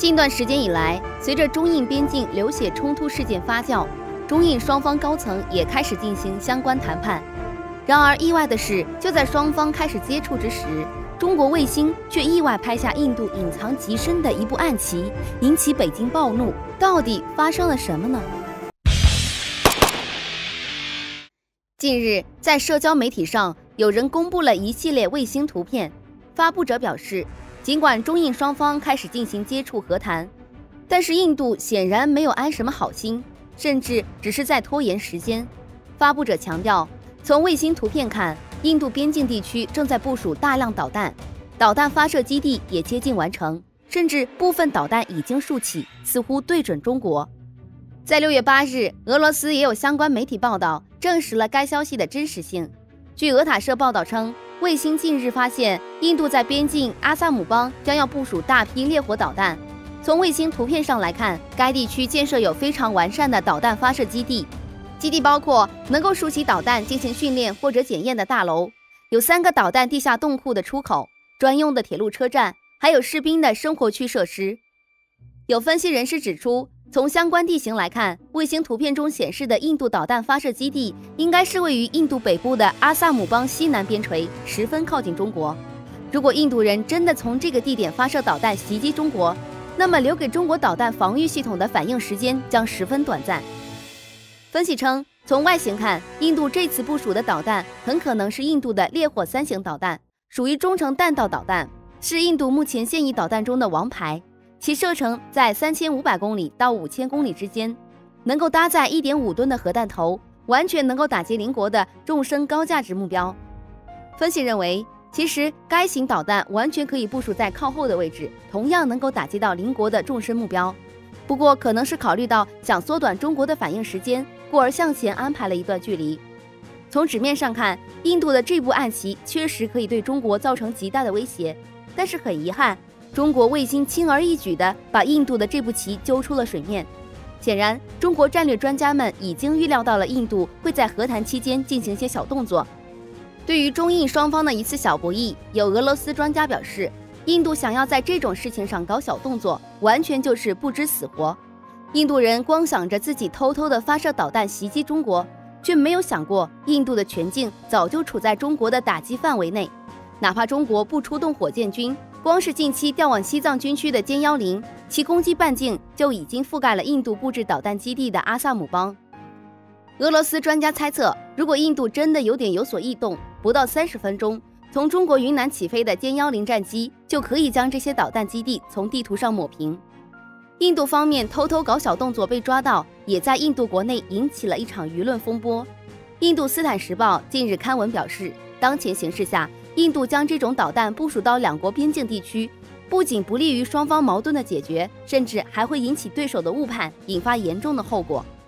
近段时间以来，随着中印边境流血冲突事件发酵，中印双方高层也开始进行相关谈判。然而，意外的是，就在双方开始接触之时，中国卫星却意外拍下印度隐藏极深的一部暗棋，引起北京暴怒。到底发生了什么呢？近日，在社交媒体上，有人公布了一系列卫星图片。发布者表示，尽管中印双方开始进行接触和谈，但是印度显然没有安什么好心，甚至只是在拖延时间。发布者强调，从卫星图片看，印度边境地区正在部署大量导弹，导弹发射基地也接近完成，甚至部分导弹已经竖起，似乎对准中国。在6月8日，俄罗斯也有相关媒体报道证实了该消息的真实性。据俄塔社报道称，卫星近日发现印度在边境阿萨姆邦将要部署大批烈火导弹。从卫星图片上来看，该地区建设有非常完善的导弹发射基地，基地包括能够竖起导弹进行训练或者检验的大楼，有3个导弹地下洞库的出口，专用的铁路车站，还有士兵的生活区设施。有分析人士指出，从相关地形来看，卫星图片中显示的印度导弹发射基地应该是位于印度北部的阿萨姆邦西南边陲，十分靠近中国。如果印度人真的从这个地点发射导弹袭击中国，那么留给中国导弹防御系统的反应时间将十分短暂。分析称，从外形看，印度这次部署的导弹很可能是印度的烈火3型导弹，属于中程弹道导弹，是印度目前现役导弹中的王牌。其射程在3500公里到5000公里之间，能够搭载 1.5 吨的核弹头，完全能够打击邻国的纵深高价值目标。分析认为，其实该型导弹完全可以部署在靠后的位置，同样能够打击到邻国的纵深目标。不过可能是考虑到想缩短中国的反应时间，故而向前安排了一段距离。从纸面上看，印度的这部暗棋确实可以对中国造成极大的威胁，但是很遗憾，中国卫星轻而易举地把印度的这步棋揪出了水面。显然，中国战略专家们已经预料到了印度会在和谈期间进行些小动作。对于中印双方的一次小博弈，有俄罗斯专家表示，印度想要在这种事情上搞小动作，完全就是不知死活。印度人光想着自己偷偷地发射导弹袭击中国，却没有想过印度的全境早就处在中国的打击范围内。哪怕中国不出动火箭军，光是近期调往西藏军区的歼10，其攻击半径就已经覆盖了印度布置导弹基地的阿萨姆邦。俄罗斯专家猜测，如果印度真的有所异动，不到30分钟，从中国云南起飞的歼10战机就可以将这些导弹基地从地图上抹平。印度方面偷偷搞小动作被抓到，也在印度国内引起了一场舆论风波。印度斯坦时报近日刊文表示，当前形势下，印度将这种导弹部署到两国边境地区，不仅不利于双方矛盾的解决，甚至还会引起对手的误判，引发严重的后果。